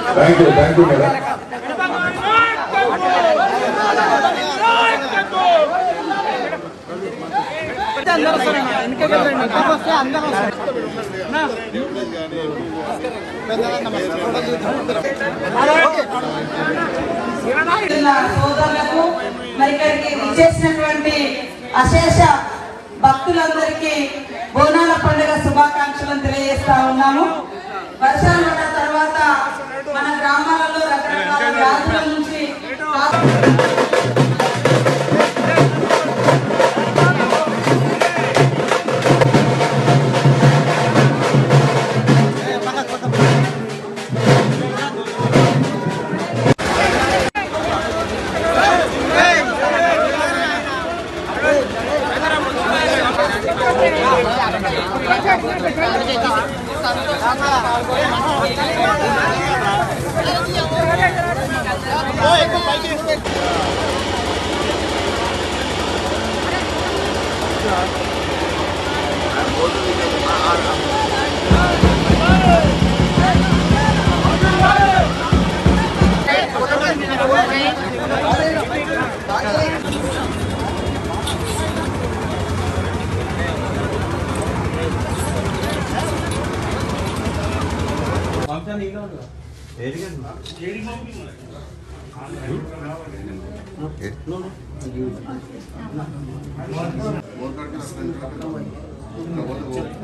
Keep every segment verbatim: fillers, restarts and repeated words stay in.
Thank you thank you madam. సోదరులకు మరి ఇక్కడికి విచ్చేసినటువంటి అశేష భక్తులందరికీ బోనాల పండుగ శుభాకాంక్షలను తెలియజేస్తా ఉన్నాము. వర్షాలు పడ్డ తర్వాత మన గ్రామాలలో రకరకాల వ్యాధుల నుంచి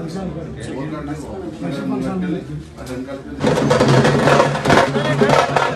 ఓ